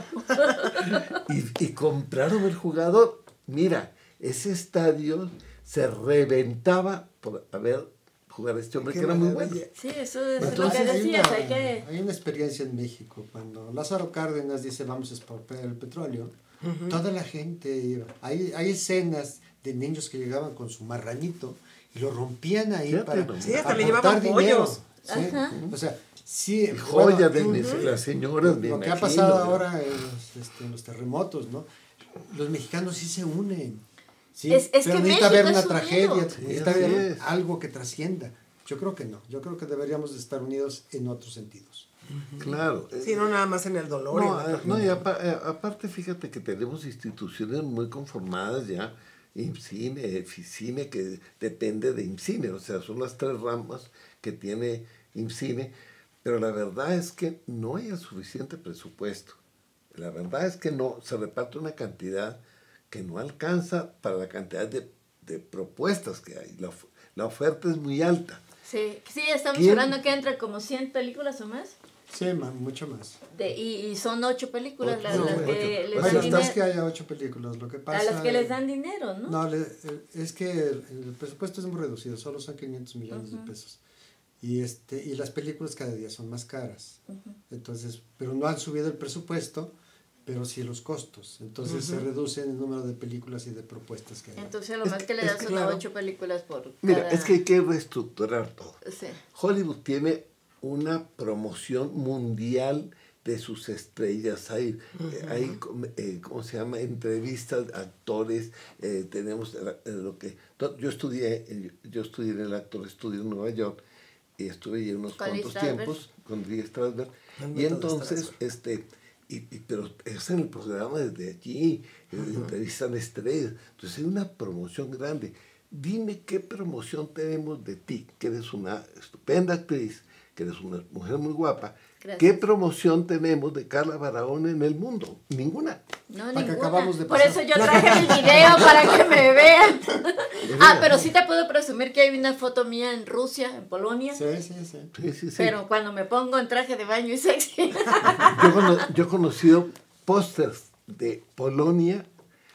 y, y compraron el jugador. Mira, ese estadio se reventaba por haber jugado a este hombre que era muy bueno. Sí, eso es Entonces, lo que decías. Hay una, hay, que... hay una experiencia en México, cuando Lázaro Cárdenas dice vamos a expropiar el petróleo, uh-huh. toda la gente iba. Hay, hay escenas de niños que llegaban con su marranito y lo rompían ahí sí, para sí, hasta le llevaban pollos. ¿Sí? O sea, sí, joya bueno, de uh-huh. las señoras. Lo que ha pasado ahora en los, este, en los terremotos, ¿no? Los mexicanos sí se unen. Sí, es, es pero que necesita México haber una es tragedia, sí, necesita haber es. algo que trascienda. Yo creo que no, yo creo que deberíamos de estar unidos en otros sentidos. Uh-huh. Claro. Sí, no nada más en el dolor. No, y a, no y apa, aparte fíjate que tenemos instituciones muy conformadas ya, IMCINE, EFICINE, que depende de IMCINE, o sea, son las tres ramas que tiene IMCINE, pero la verdad es que no hay el suficiente presupuesto. La verdad es que no, se reparte una cantidad que no alcanza para la cantidad de, de propuestas que hay. La, la oferta es muy alta. Sí, sí, estamos hablando que entran como cien películas o más. Sí, man, mucho más. De, y, y son ocho películas las, no, las ocho. que les Bueno, dan dinero. es que haya ocho películas, lo que pasa... A las que les dan dinero, ¿no? No, le, es que el, el presupuesto es muy reducido, solo son quinientos millones uh-huh. de pesos. Y, este, y las películas cada día son más caras. Uh-huh. Entonces, pero no han subido el presupuesto, pero sí los costos. Entonces uh-huh. se reduce el número de películas y de propuestas que hay. Entonces lo más que, que le das son claro. ocho películas por Mira, cada... es que hay que reestructurar todo. Sí. Hollywood tiene una promoción mundial de sus estrellas. Hay, uh-huh. eh, hay eh, ¿cómo se llama? Entrevistas, actores. Eh, tenemos eh, lo que... Yo estudié, eh, yo estudié en el Actor Studio en Nueva York y estuve ahí unos con cuantos tiempos con Lee Strasberg. Y entonces, este... Y, y, pero es en el programa desde allí, uh-huh. entrevistan estrellas. Entonces hay una promoción grande. Dime qué promoción tenemos de ti, que eres una estupenda actriz, que eres una mujer muy guapa. Gracias. ¿Qué promoción tenemos de Carla Barahona en el mundo? Ninguna. No, la ninguna. Que acabamos de Por eso yo traje mi video para que me vean. Ah, pero sí te puedo presumir que hay una foto mía en Rusia, en Polonia. Sí, sí, sí. sí, sí, sí. Pero cuando me pongo en traje de baño y sexy. Yo, cono yo he conocido pósters de Polonia,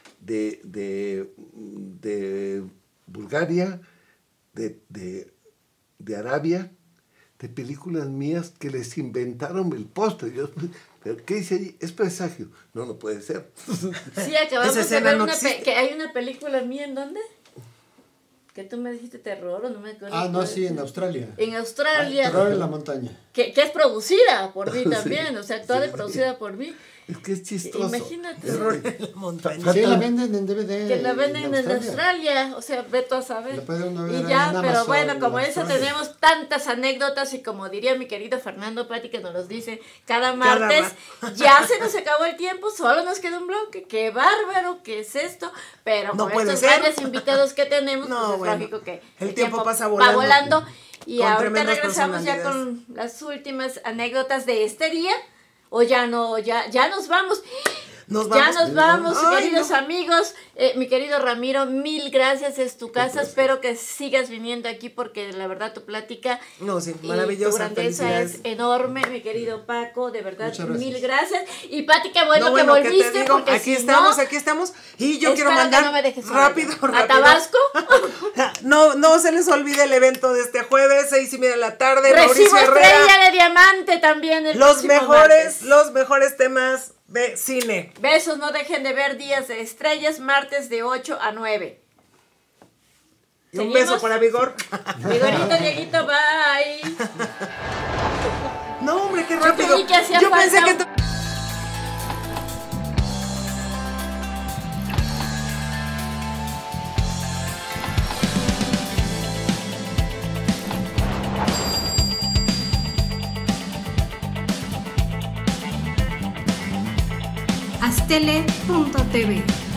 de, de, de Bulgaria, de, de, de Arabia, de películas mías que les inventaron el póster. Yo, ¿pero qué dice allí? Es presagio. No, no puede ser. Sí, acabamos de ver no una que hay una película mía, ¿en dónde? Que tú me dijiste terror o no me acuerdo. Ah, no, sí, en Australia. En Australia. Ah, terror en la montaña. Que, que es producida por mí también, sí, o sea, actuada sí, y producida por mí. Es que es chistoso. Imagínate. Terror en la montaña. Sí, la venden en D V D. Que la venden en Australia, en Australia. O sea, ve tú a saber. Y ya, pero bueno, como eso tenemos tantas anécdotas y como diría mi querido Fernando Patti que nos los dice cada martes, cada ya se nos acabó el tiempo, solo nos queda un bloque. Qué bárbaro, ¿qué es esto? Pero no con estos grandes invitados que tenemos, no, pues es bueno, lógico que el, el tiempo, tiempo pasa volando. Va volando. Y ahorita regresamos ya con las últimas anécdotas de este día. O ya no, ya, ya nos vamos. Nos ya vamos. nos vamos, Ay, queridos no. amigos. Eh, mi querido Ramiro, mil gracias, es tu casa. Espero que sigas viniendo aquí porque la verdad tu plática no, sí, maravillosa, y tu grandeza es enorme, mi querido Paco, de verdad, gracias. Mil gracias. Y Pati, qué bueno, no, bueno que volviste. Que te digo, porque aquí si estamos, no, aquí estamos. Y yo quiero mandar no me dejes rápido, rápido. ¿A Tabasco? no, no se les olvide el evento de este jueves, seis y media de la tarde. Recibo Mauricio estrella Herrera. de diamante también el Los mejores, martes. los mejores temas Ve cine. Besos, no dejen de ver Días de Estrellas, martes de ocho a nueve. Y un ¿Seguimos? beso para Vigor. Vigorito, Dieguito, bye. No, hombre, qué Yo rápido. creí que hacía Yo pensé falta que... un- t- Astele punto t v